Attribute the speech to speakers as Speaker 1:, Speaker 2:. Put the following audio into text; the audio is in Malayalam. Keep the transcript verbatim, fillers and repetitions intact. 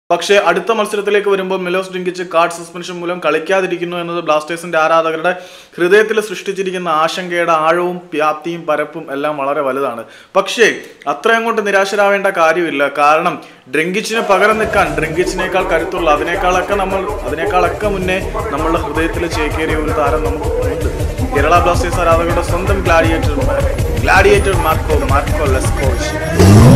Speaker 1: പക്ഷേ അടുത്ത മത്സരത്തിലേക്ക് വരുമ്പോൾ മിലോസ് ഡ്രിങ്കിച്ച് കാർഡ് സസ്പെൻഷൻ മൂലം കളിക്കാതിരിക്കുന്നു എന്നത് ബ്ലാസ്റ്റേഴ്സിന്റെ ആരാധകരുടെ ഹൃദയത്തിൽ സൃഷ്ടിച്ചിരിക്കുന്ന ആശങ്കയുടെ ആഴവും വ്യാപ്തിയും പരപ്പും എല്ലാം വളരെ വലുതാണ്. പക്ഷേ അത്രയും കൊണ്ട് നിരാശരാവേണ്ട കാര്യമില്ല. കാരണം ഡ്രിങ്കിച്ചിന് പകരം നിൽക്കാൻ ഡ്രിങ്കിച്ചിനേക്കാൾ കരുത്തുള്ള അതിനേക്കാളൊക്കെ നമ്മൾ അതിനേക്കാളൊക്കെ മുന്നേ നമ്മളുടെ ഹൃദയത്തിൽ ചേക്കേറിയ ഒരു താരം നമുക്ക് ഉണ്ട്. കേരള ബ്ലാസ്റ്റേഴ്സ് ആരാധകരുടെ സ്വന്തം gladiator gladiator Marko Marko Leskovic.